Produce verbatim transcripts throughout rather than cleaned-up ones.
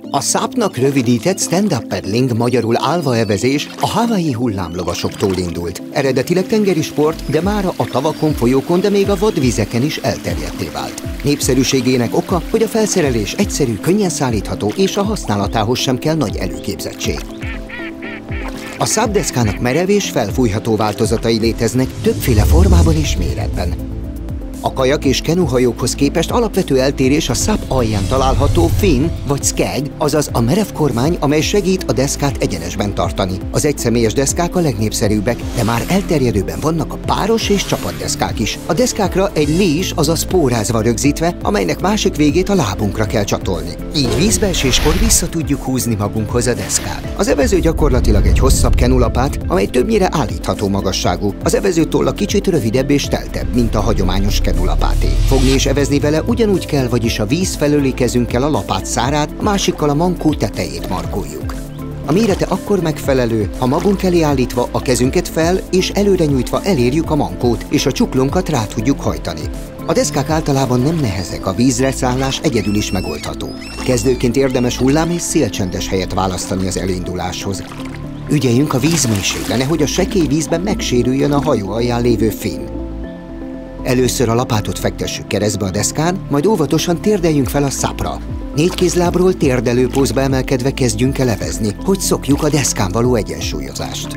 A SUP-nak rövidített stand-up paddling, magyarul állvaevezés a hawaii hullámlovasoktól indult. Eredetileg tengeri sport, de mára a tavakon, folyókon, de még a vadvizeken is elterjedtté vált. Népszerűségének oka, hogy a felszerelés egyszerű, könnyen szállítható, és a használatához sem kell nagy előképzettség. A SUP deszkának merev és felfújható változatai léteznek többféle formában és méretben. A kajak és kenuhajókhoz képest alapvető eltérés a SUP alján található fin vagy skeg, azaz a merev kormány, amely segít a deszkát egyenesben tartani. Az egyszemélyes deszkák a legnépszerűbbek, de már elterjedőben vannak a páros és csapatdeszkák is. A deszkákra egy leash, azaz pórázva rögzítve, amelynek másik végét a lábunkra kell csatolni. Így vízbeeséskor vissza tudjuk húzni magunkhoz a deszkát. Az evező gyakorlatilag egy hosszabb kenulapát, amely többnyire állítható magasságú. Az evezőtolla kicsit rövidebb és teltebb, mint a hagyományos kenulapáté. Fogni és evezni vele ugyanúgy kell, vagyis a víz felőli kezünkkel a lapát szárát, a másikkal a mankó tetejét markoljuk. A mérete akkor megfelelő, ha magunk elé állítva a kezünket fel és előre nyújtva elérjük a mankót, és a csuklónkat rá tudjuk hajtani. A deszkák általában nem nehezek, a vízre szállás egyedül is megoldható. Kezdőként érdemes hullám és szélcsendes helyet választani az elinduláshoz. Ügyeljünk a vízmélységre, nehogy a sekély vízben megsérüljön a hajó alján lévő fin. Először a lapátot fektessük keresztbe a deszkán, majd óvatosan térdeljünk fel a SUP-ra. Négy kézlábról térdelő pózba emelkedve kezdjünk el evezni, hogy szokjuk a deszkán való egyensúlyozást.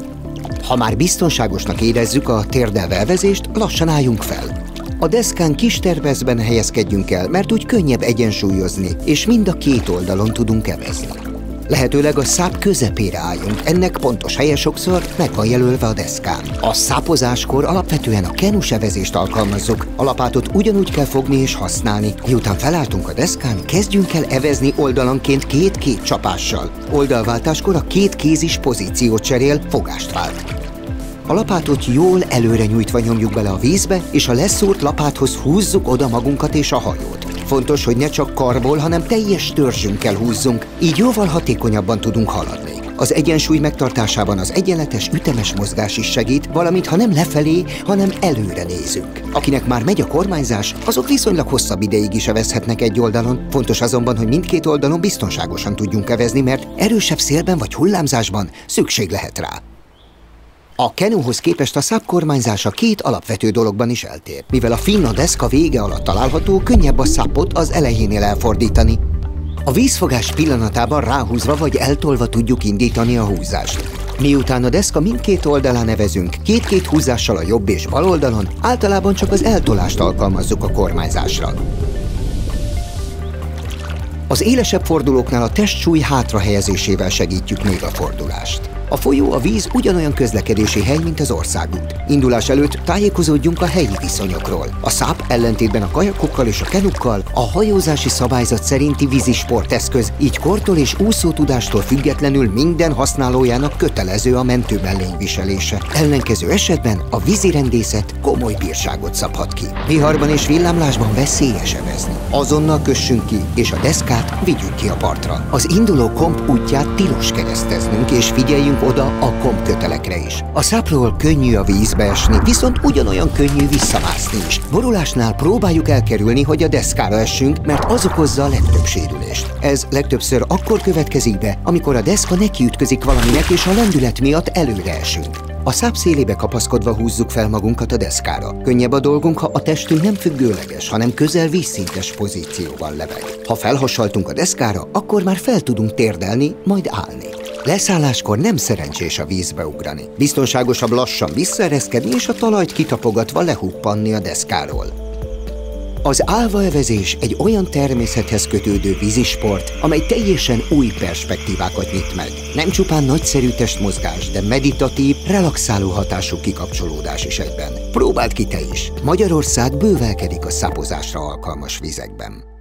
Ha már biztonságosnak érezzük a térdelve evezést, lassan álljunk fel. A deszkán kis terveszben helyezkedjünk el, mert úgy könnyebb egyensúlyozni, és mind a két oldalon tudunk evezni. Lehetőleg a SUP közepére álljunk, ennek pontos helye sokszor meg van jelölve a deszkán. A SUPozáskor alapvetően a kenus evezést alkalmazzuk, a lapátot ugyanúgy kell fogni és használni. Miután felálltunk a deszkán, kezdjünk el evezni oldalanként két-két csapással. Oldalváltáskor a két kéz is pozíciót cserél, fogást vált. A lapátot jól előre nyújtva nyomjuk bele a vízbe, és a leszúrt lapáthoz húzzuk oda magunkat és a hajót. Fontos, hogy ne csak karból, hanem teljes törzsünkkel húzzunk, így jóval hatékonyabban tudunk haladni. Az egyensúly megtartásában az egyenletes, ütemes mozgás is segít, valamint ha nem lefelé, hanem előre nézünk. Akinek már megy a kormányzás, azok viszonylag hosszabb ideig is evezhetnek egy oldalon. Fontos azonban, hogy mindkét oldalon biztonságosan tudjunk evezni, mert erősebb szélben vagy hullámzásban szükség lehet rá. A kenuhoz képest a SUP kormányzása két alapvető dologban is eltér. Mivel a fin a deszka vége alatt található, könnyebb a SUPot az elejénél elfordítani. A vízfogás pillanatában ráhúzva vagy eltolva tudjuk indítani a húzást. Miután a deszka mindkét oldalán evezünk, két-két húzással a jobb és bal oldalon, általában csak az eltolást alkalmazzuk a kormányzásra. Az élesebb fordulóknál a testsúly hátrahelyezésével segítjük még a fordulást. A folyó, a víz ugyanolyan közlekedési hely, mint az országút. Indulás előtt tájékozódjunk a helyi viszonyokról. A SUP ellentétben a kajakokkal és a kenukkal a hajózási szabályzat szerinti vízi sporteszköz, így kortól és úszótudástól függetlenül minden használójának kötelező a mentőmellény viselése. Ellenkező esetben a vízirendészet komoly bírságot szabhat ki. Viharban és villámlásban veszélyes evezni. Azonnal kössünk ki, és a deszkát vigyük ki a partra. Az induló komp útját tilos kereszteznünk, és figyeljünk oda a kompkötelekre is. A SUPról könnyű a vízbe esni, viszont ugyanolyan könnyű visszamászni is. Borulásnál próbáljuk elkerülni, hogy a deszkára essünk, mert az okozza a legtöbb sérülést. Ez legtöbbször akkor következik be, amikor a deszka nekiütközik valaminek, és a lendület miatt előre esünk. A SUP szélébe kapaszkodva húzzuk fel magunkat a deszkára. Könnyebb a dolgunk, ha a testünk nem függőleges, hanem közel vízszintes pozícióban lebeg. Ha felhasaltunk a deszkára, akkor már fel tudunk térdelni, majd állni. Leszálláskor nem szerencsés a vízbe ugrani. Biztonságosabb lassan visszaereszkedni és a talajt kitapogatva lehuppanni a deszkáról. Az állvaevezés egy olyan természethez kötődő vízisport, amely teljesen új perspektívákat nyit meg. Nem csupán nagyszerű testmozgás, de meditatív, relaxáló hatású kikapcsolódás is egyben. Próbáld ki te is! Magyarország bővelkedik a SUPozásra alkalmas vizekben.